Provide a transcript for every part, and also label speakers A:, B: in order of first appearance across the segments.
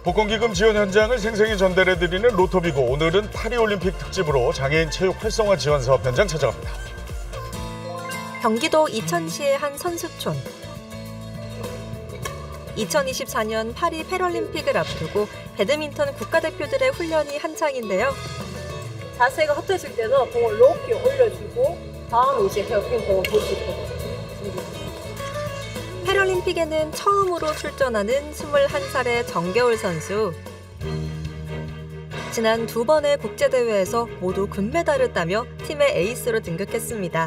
A: 복권기금 지원 현장을 생생히 전달해드리는 로터비고, 오늘은 파리올림픽 특집으로 장애인 체육 활성화 지원 사업 현장 찾아갑니다.
B: 경기도 이천시의 한 선수촌. 2024년 파리 패럴림픽을 앞두고 배드민턴 국가대표들의 훈련이 한창인데요.
C: 자세가 헛되실 때는 공을 높게 올려주고 다음에 이제 헤어핀 공을 볼 수 있거든요.
B: 패럴림픽에는 처음으로 출전하는 21살의 정겨울 선수. 지난 2번의 국제대회에서 모두 금메달을 따며 팀의 에이스로 등극했습니다.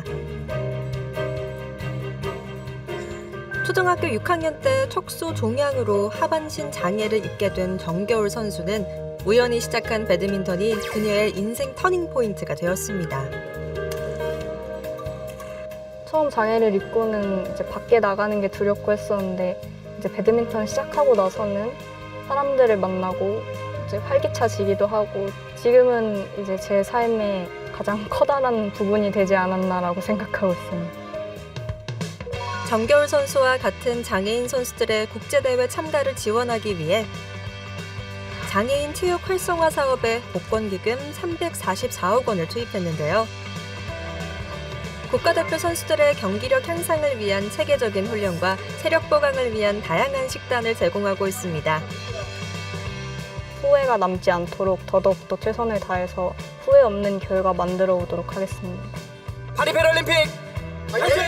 B: 초등학교 6학년 때 척수 종양으로 하반신 장애를 입게 된 정겨울 선수는 우연히 시작한 배드민턴이 그녀의 인생 터닝포인트가 되었습니다.
D: 처음 장애를 입고는 이제 밖에 나가는 게 두렵고 했었는데 이제 배드민턴 시작하고 나서는 사람들을 만나고 이제 활기차지기도 하고 지금은 이제 제 삶의 가장 커다란 부분이 되지 않았나라고 생각하고 있습니다.
B: 정겨울 선수와 같은 장애인 선수들의 국제대회 참가를 지원하기 위해 장애인 체육 활성화 사업에 복권기금 344억 원을 투입했는데요. 국가대표 선수들의 경기력 향상을 위한 체계적인 훈련과 체력 보강을 위한 다양한 식단을 제공하고 있습니다.
D: 후회가 남지 않도록 더더욱더 최선을 다해서 후회 없는 결과 만들어 오도록 하겠습니다.
E: 파리 패럴림픽 화이팅!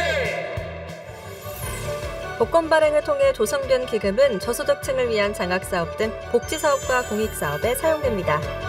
B: 복권 발행을 통해 조성된 기금은 저소득층을 위한 장학사업 등 복지사업과 공익사업에 사용됩니다.